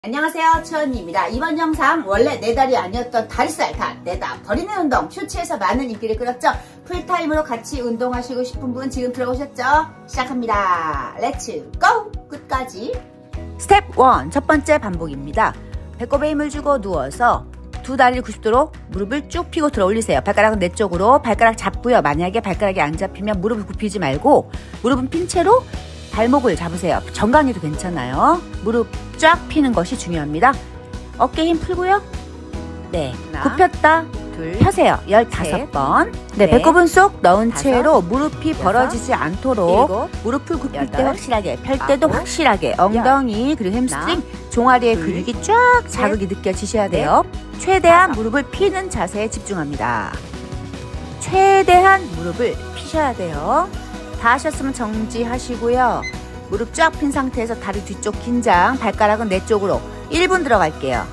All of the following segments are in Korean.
안녕하세요, 최언니입니다. 이번 영상 원래 내 다리 아니었던 다리살 다 내다 버리는 운동 슈츠에서 많은 인기를 끌었죠. 풀타임으로 같이 운동하시고 싶은 분 지금 들어오셨죠? 시작합니다. 렛츠 고! 끝까지. 스텝 1 첫 번째 반복입니다. 배꼽에 힘을 주고 누워서 두 다리를 90도로 무릎을 쭉 펴고 들어 올리세요. 발가락은 내 쪽으로 발가락 잡고요. 만약에 발가락이 안 잡히면 무릎을 굽히지 말고 무릎은 핀 채로 발목을 잡으세요. 정강이도 괜찮아요. 무릎 쫙 펴는 것이 중요합니다. 어깨 힘 풀고요. 네, 하나, 굽혔다 둘, 펴세요. 15번. 네, 배꼽은 쏙 넣은 채로 무릎이 벌어지지 않도록 무릎을 굽힐 때 확실하게, 펼 때도 확실하게 엉덩이 그리고 햄스트링, 종아리의 근육이 쫙 자극이 느껴지셔야 돼요. 최대한 무릎을 피는 자세에 집중합니다. 최대한 무릎을 피셔야 돼요. 다 하셨으면 정지하시고요. 무릎 쫙 핀 상태에서 다리 뒤쪽 긴장, 발가락은 내 쪽으로 1분 들어갈게요.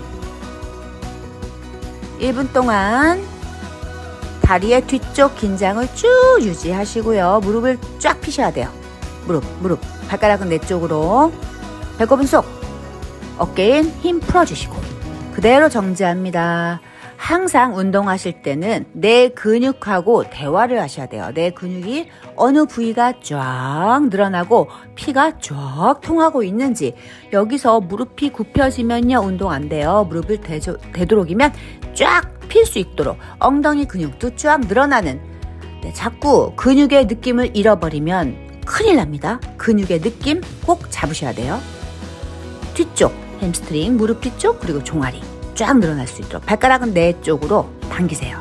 1분 동안 다리의 뒤쪽 긴장을 쭉 유지하시고요. 무릎을 쫙 피셔야 돼요. 무릎, 발가락은 내 쪽으로, 배꼽은 쏙, 어깨엔 힘 풀어주시고 그대로 정지합니다. 항상 운동하실 때는 내 근육하고 대화를 하셔야 돼요. 내 근육이 어느 부위가 쫙 늘어나고 피가 쫙 통하고 있는지. 여기서 무릎이 굽혀지면요 운동 안 돼요. 무릎을 되도록이면 쫙 필 수 있도록 엉덩이 근육도 쫙 늘어나는. 네, 자꾸 근육의 느낌을 잃어버리면 큰일 납니다. 근육의 느낌 꼭 잡으셔야 돼요. 뒤쪽 햄스트링, 무릎 뒤쪽 그리고 종아리 쫙 늘어날 수 있도록 발가락은 내 쪽으로 당기세요.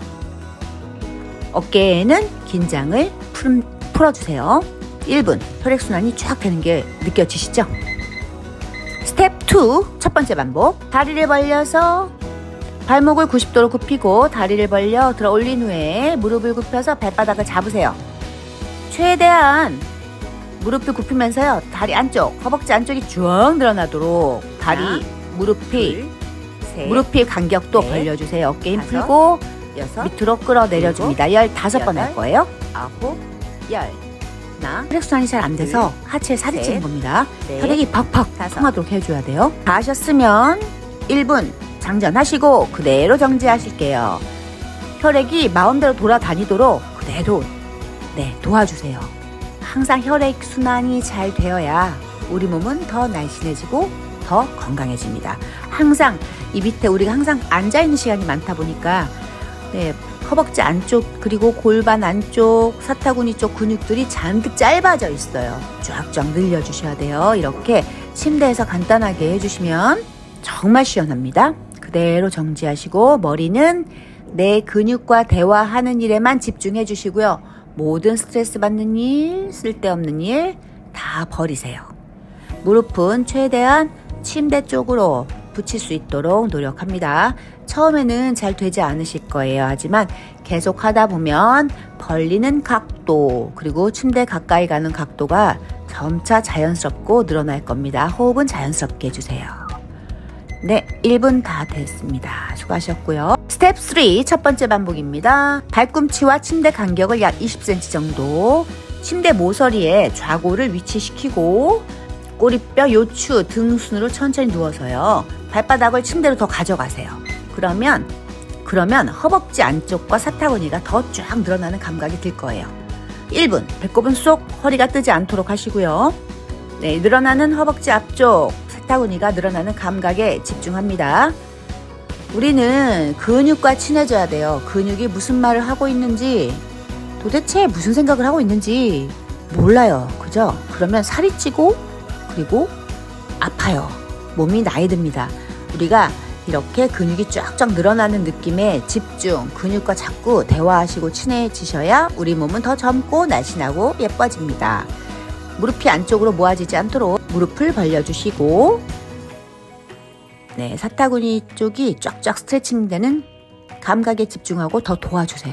어깨에는 긴장을 풀어주세요. 1분 혈액순환이 쫙 되는 게 느껴지시죠? 스텝 2 첫 번째 반복. 다리를 벌려서 발목을 90도로 굽히고 다리를 벌려 들어 올린 후에 무릎을 굽혀서 발바닥을 잡으세요. 최대한 무릎을 굽히면서요. 다리 안쪽, 허벅지 안쪽이 쭉 늘어나도록 다리, 무릎이 간격도 벌려주세요. 어깨 힘 풀고 밑으로 끌어내려줍니다. 15번 할 거예요. 9, 10. 혈액순환이 잘 안 돼서 하체에 살이 찌는 겁니다. 혈액이 팍팍 통하도록 해줘야 돼요. 다 하셨으면 1분 장전하시고 그대로 정지하실게요. 혈액이 마음대로 돌아다니도록 그대로 도와주세요. 항상 혈액순환이 잘 되어야 우리 몸은 더 날씬해지고 더 건강해집니다. 항상 이 밑에 우리가 항상 앉아있는 시간이 많다 보니까 허벅지 안쪽 그리고 골반 안쪽 사타구니 쪽 근육들이 잔뜩 짧아져 있어요. 쫙쫙 늘려주셔야 돼요. 이렇게 침대에서 간단하게 해주시면 정말 시원합니다. 그대로 정지하시고 머리는 내 근육과 대화하는 일에만 집중해 주시고요. 모든 스트레스 받는 일, 쓸데없는 일 다 버리세요. 무릎은 최대한 침대 쪽으로 붙일 수 있도록 노력합니다. 처음에는 잘 되지 않으실 거예요. 하지만 계속 하다 보면 벌리는 각도 그리고 침대 가까이 가는 각도가 점차 자연스럽고 늘어날 겁니다. 호흡은 자연스럽게 해주세요. 네, 1분 다 됐습니다. 수고하셨고요. 스텝 3 첫 번째 반복입니다. 발꿈치와 침대 간격을 약 20cm 정도, 침대 모서리에 좌골을 위치시키고 꼬리뼈, 요추, 등순으로 천천히 누워서요. 발바닥을 침대로 더 가져가세요. 그러면 허벅지 안쪽과 사타구니가 더 쫙 늘어나는 감각이 들 거예요. 1분 배꼽은 쏙 허리가 뜨지 않도록 하시고요. 네, 늘어나는 허벅지 앞쪽, 사타구니가 늘어나는 감각에 집중합니다. 우리는 근육과 친해져야 돼요. 근육이 무슨 말을 하고 있는지, 도대체 무슨 생각을 하고 있는지 몰라요. 그죠? 그러면 살이 찌고 그리고 아파요. 몸이 나이 듭니다. 우리가 이렇게 근육이 쫙쫙 늘어나는 느낌에 집중, 근육과 자꾸 대화하시고 친해지셔야 우리 몸은 더 젊고 날씬하고 예뻐집니다. 무릎이 안쪽으로 모아지지 않도록 무릎을 벌려주시고, 네, 사타구니 쪽이 쫙쫙 스트레칭 되는 감각에 집중하고 더 도와주세요.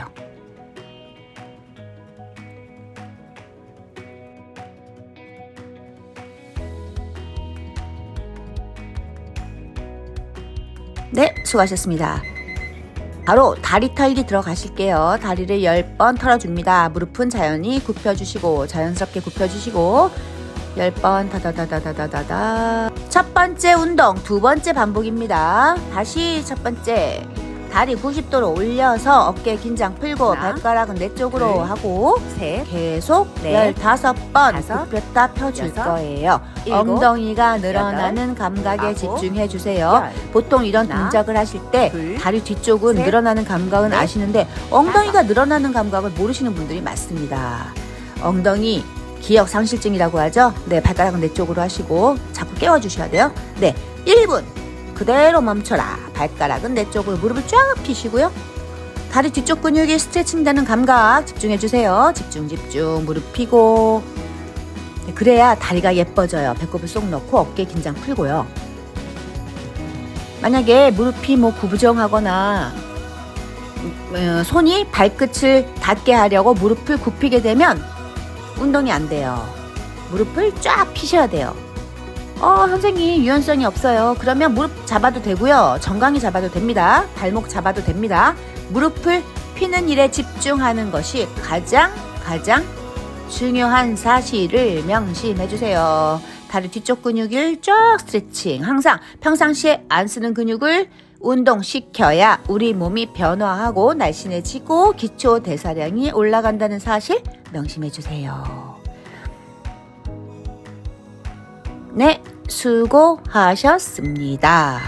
네, 수고하셨습니다. 바로 다리 털기 들어가실게요. 다리를 10번 털어줍니다. 무릎은 자연히 굽혀주시고, 자연스럽게 굽혀주시고 10번 다다다다다다다. 첫 번째 운동, 두 번째 반복입니다. 다시 첫 번째. 다리 90도로 올려서 어깨 긴장 풀고 하나, 발가락은 내 쪽으로 둘, 하고 셋, 계속 넷, 15번 다섯, 굽혔다 펴줄 여섯, 거예요. 일곱, 엉덩이가 늘어나는 여덟, 감각에 아홉, 집중해 주세요. 열, 보통 이런 하나, 동작을 하실 때 둘, 다리 뒤쪽은 셋, 늘어나는 감각은 넷, 아시는데 엉덩이가 늘어나는 감각을 모르시는 분들이 많습니다. 엉덩이 기억 상실증이라고 하죠. 네, 발가락은 내 쪽으로 하시고 자꾸 깨워 주셔야 돼요. 네, 1분 그대로 멈춰라. 발가락은 내 쪽으로 무릎을 쫙 펴시고요. 다리 뒤쪽 근육이 스트레칭 되는 감각 집중해 주세요. 집중 무릎 펴고. 네, 그래야 다리가 예뻐져요. 배꼽을 쏙 넣고 어깨 긴장 풀고요. 만약에 무릎이 구부정하거나 손이 발끝을 닿게 하려고 무릎을 굽히게 되면 운동이 안 돼요. 무릎을 쫙 펴셔야 돼요. 선생님 유연성이 없어요. 그러면 무릎 잡아도 되고요. 정강이 잡아도 됩니다. 발목 잡아도 됩니다. 무릎을 피는 일에 집중하는 것이 가장 중요한 사실을 명심해 주세요. 다리 뒤쪽 근육을 쫙 스트레칭. 항상 평상시에 안 쓰는 근육을 운동시켜야 우리 몸이 변화하고 날씬해지고 기초 대사량이 올라간다는 사실 명심해 주세요. 네, 수고하셨습니다.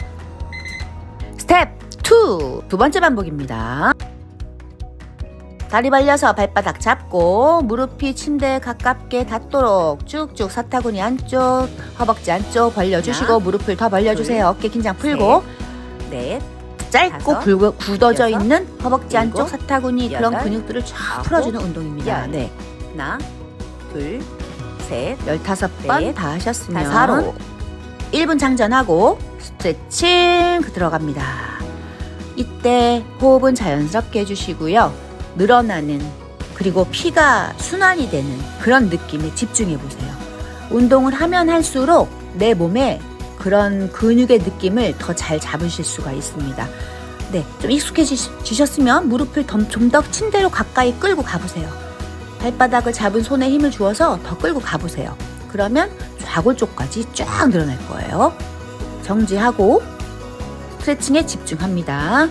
스텝 2, 두 번째 반복입니다. 다리 벌려서 발바닥 잡고 무릎이 침대에 가깝게 닿도록 쭉쭉 사타구니 안쪽, 허벅지 안쪽 벌려주시고 하나, 무릎을 더 벌려주세요. 어깨 긴장 풀고 넷, 짧고 다섯, 굳어져 여섯, 있는 허벅지 일곱, 안쪽 사타구니 그런 여덟, 근육들을 쫙 아홉, 풀어주는 운동입니다. 열. 네, 하나, 둘, 셋, 15번 넷, 다 하셨으면 다섯, 1분 장전하고 스트레칭 들어갑니다. 이때 호흡은 자연스럽게 해주시고요. 늘어나는 그리고 피가 순환이 되는 그런 느낌에 집중해 보세요. 운동을 하면 할수록 내 몸에 그런 근육의 느낌을 더 잘 잡으실 수가 있습니다. 네, 좀 익숙해지셨으면 무릎을 좀 더 침대로 가까이 끌고 가보세요. 발바닥을 잡은 손에 힘을 주어서 더 끌고 가보세요. 그러면 좌골 쪽까지 쫙 늘어날 거예요. 정지하고 스트레칭에 집중합니다.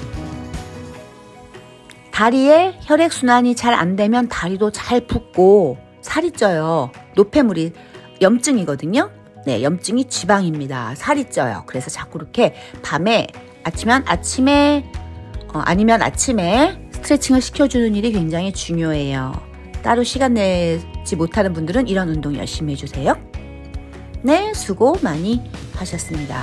다리에 혈액순환이 잘 안 되면 다리도 잘 붓고 살이 쪄요. 노폐물이 염증이거든요. 네, 염증이 지방입니다. 살이 쪄요. 그래서 자꾸 이렇게 밤에 아니면 아침에 스트레칭을 시켜주는 일이 굉장히 중요해요. 따로 시간 내지 못하는 분들은 이런 운동 열심히 해주세요. 네, 수고 많이 하셨습니다.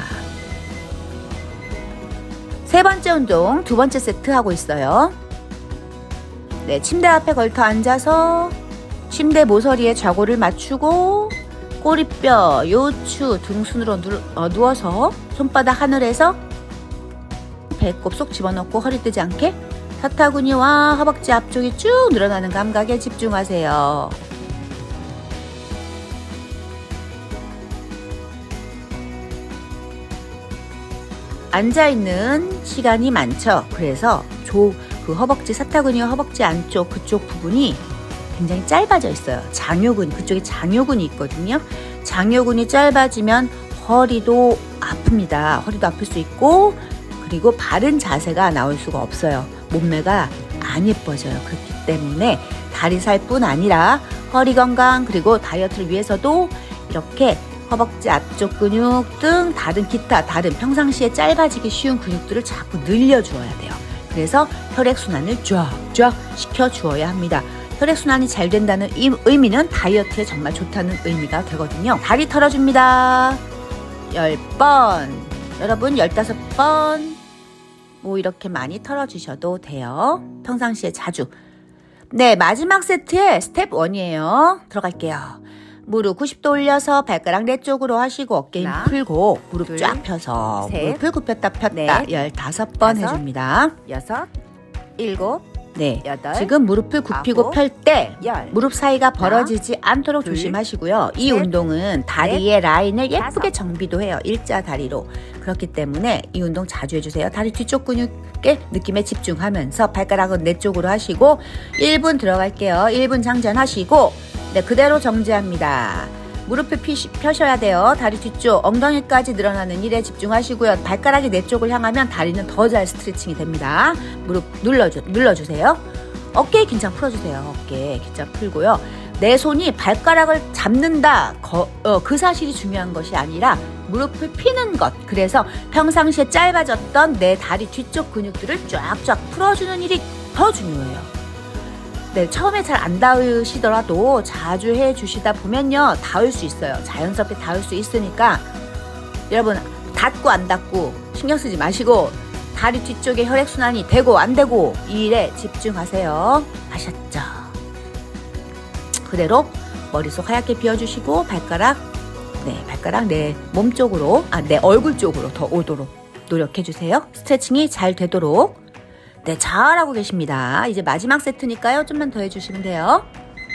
세 번째 운동, 두 번째 세트 하고 있어요. 네, 침대 앞에 걸터 앉아서 침대 모서리에 좌골을 맞추고 꼬리뼈, 요추, 등순으로 누워서 손바닥 하늘에서 배꼽 쏙 집어넣고 허리 뜨지 않게 사타구니와 허벅지 앞쪽이 쭉 늘어나는 감각에 집중하세요. 앉아있는 시간이 많죠. 그래서 그 허벅지 사타구니와 허벅지 안쪽 그쪽 부분이 굉장히 짧아져 있어요. 그쪽에 장요근이 있거든요. 장요근이 짧아지면 허리도 아픕니다. 허리도 아플 수 있고 그리고 바른 자세가 나올 수가 없어요. 몸매가 안 예뻐져요. 그렇기 때문에 다리살뿐 아니라 허리 건강 그리고 다이어트를 위해서도 이렇게 허벅지 앞쪽 근육 등 다른 평상시에 짧아지기 쉬운 근육들을 자꾸 늘려주어야 돼요. 그래서 혈액순환을 쫙쫙 시켜주어야 합니다. 혈액순환이 잘 된다는 의미는 다이어트에 정말 좋다는 의미가 되거든요. 다리 털어줍니다. 10번. 여러분 15번. 이렇게 많이 털어주셔도 돼요. 평상시에 자주. 네, 마지막 세트의 스텝 1이에요. 들어갈게요. 무릎 90도 올려서 발가락 내 쪽으로 하시고 어깨 힘 풀고 무릎 둘, 쫙 펴서 셋, 무릎을 굽혔다 폈다 넷, 15번 다섯, 해줍니다. 6, 7, 네, 8, 지금 무릎을 굽히고 아홉, 펼 때 열. 무릎 사이가 벌어지지 않도록 둘, 조심하시고요. 이 셋, 운동은 다리의 라인을 예쁘게 다섯. 정비도 해요. 일자 다리로. 그렇기 때문에 이 운동 자주 해주세요. 다리 뒤쪽 근육의 느낌에 집중하면서 발가락은 내 쪽으로 하시고 1분 들어갈게요. 1분 장전하시고 네, 그대로 정지합니다. 무릎을 펴셔야 돼요. 다리 뒤쪽 엉덩이까지 늘어나는 일에 집중하시고요. 발가락이 내 쪽을 향하면 다리는 더 잘 스트레칭이 됩니다. 무릎 눌러주세요. 어깨 긴장 풀어주세요. 어깨 긴장 풀고요. 내 손이 발가락을 잡는다, 그 사실이 중요한 것이 아니라 무릎을 피는 것. 그래서 평상시에 짧아졌던 내 다리 뒤쪽 근육들을 쫙쫙 풀어주는 일이 더 중요해요. 네, 처음에 잘 안 닿으시더라도 자주 해주시다 보면요, 닿을 수 있어요. 자연스럽게 닿을 수 있으니까 여러분, 닿고 안 닿고 신경 쓰지 마시고 다리 뒤쪽에 혈액순환이 되고 안 되고 이 일에 집중하세요. 아셨죠? 그대로 머릿속 하얗게 비워주시고 발가락 내 몸 쪽으로, 내 얼굴 쪽으로 더 오도록 노력해주세요. 스트레칭이 잘 되도록. 네, 잘하고 계십니다. 이제 마지막 세트니까요. 좀만 더 해주시면 돼요.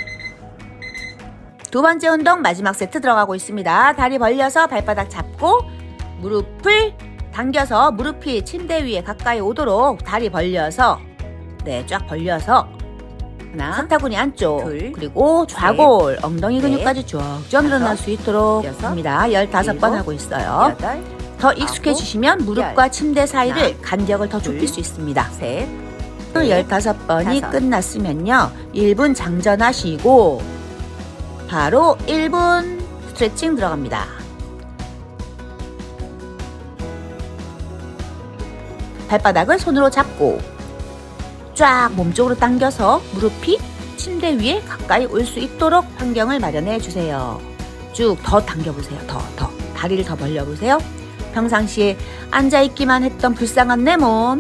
두 번째 운동 마지막 세트 들어가고 있습니다. 다리 벌려서 발바닥 잡고 무릎을 당겨서 무릎이 침대 위에 가까이 오도록 다리 벌려서 쫙 벌려서 하나, 사타구니 안쪽, 둘, 그리고 좌골, 셋, 엉덩이 근육까지 쭉쭉 늘어날 수 있도록 합니다. 15번 하고 있어요. 8, 더 익숙해지시면 무릎과 침대 사이를 간격을 더 좁힐 수 있습니다. 셋, 15번이 끝났으면요, 1분 장전하시고 바로 1분 스트레칭 들어갑니다. 발바닥을 손으로 잡고 쫙 몸쪽으로 당겨서 무릎이 침대 위에 가까이 올 수 있도록 환경을 마련해 주세요. 쭉 더 당겨보세요. 더 다리를 더 벌려보세요. 평상시에 앉아있기만 했던 불쌍한 내 몸,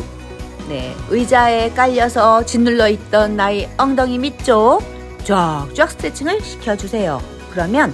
의자에 깔려서 짓눌러 있던 나의 엉덩이 밑쪽 쫙쫙 스트레칭을 시켜주세요. 그러면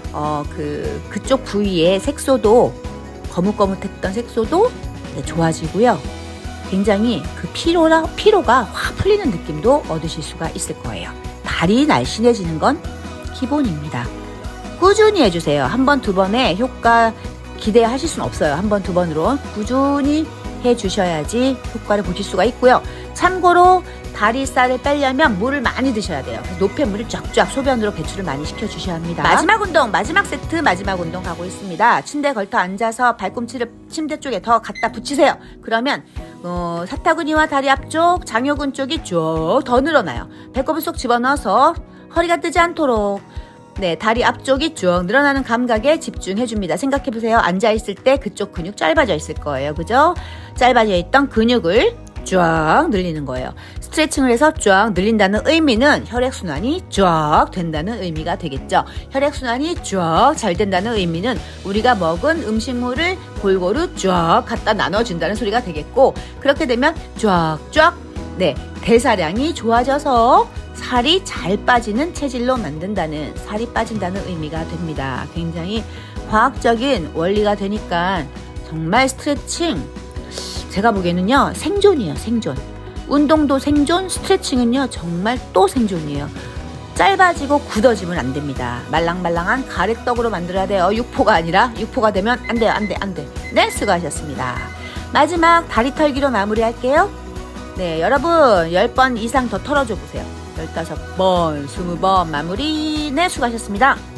그쪽 부위의 색소도, 거뭇거뭇했던 색소도 좋아지고요. 굉장히 그 피로가 확 풀리는 느낌도 얻으실 수가 있을 거예요. 다리 날씬해지는 건 기본입니다. 꾸준히 해주세요. 한 번, 두 번에 효과 기대하실 수는 없어요. 한 번, 두 번으로 꾸준히 해주셔야지 효과를 보실 수가 있고요. 참고로 다리살을 빼려면 물을 많이 드셔야 돼요. 노폐물을 쫙쫙 소변으로 배출을 많이 시켜주셔야 합니다. 마지막 운동, 마지막 세트, 마지막 운동 가고 있습니다. 침대에 걸터 앉아서 발꿈치를 침대 쪽에 더 갖다 붙이세요. 그러면 사타구니와 다리 앞쪽, 장요근 쪽이 쭉 더 늘어나요. 배꼽을 쏙 집어넣어서 허리가 뜨지 않도록 다리 앞쪽이 쭉 늘어나는 감각에 집중해줍니다. 생각해보세요. 앉아있을 때 그쪽 근육 짧아져 있을 거예요. 그죠? 짧아져 있던 근육을 쫙 늘리는 거예요. 스트레칭을 해서 쫙 늘린다는 의미는 혈액순환이 쫙 된다는 의미가 되겠죠. 혈액순환이 쫙 잘 된다는 의미는 우리가 먹은 음식물을 골고루 쫙 갖다 나눠준다는 소리가 되겠고, 그렇게 되면 쫙쫙 대사량이 좋아져서 살이 잘 빠지는 체질로 만든다는, 살이 빠진다는 의미가 됩니다. 굉장히 과학적인 원리가 되니까 정말 스트레칭, 제가 보기에는요, 생존이에요. 생존. 운동도 생존, 스트레칭은요 정말 또 생존이에요. 짧아지고 굳어지면 안 됩니다. 말랑말랑한 가래떡으로 만들어야 돼요. 육포가 아니라, 육포가 되면 안 돼요. 안 돼. 네, 수고하셨습니다. 마지막 다리 털기로 마무리할게요. 여러분 10번 이상 더 털어줘 보세요. 15번, 20번 마무리. 네, 수고하셨습니다.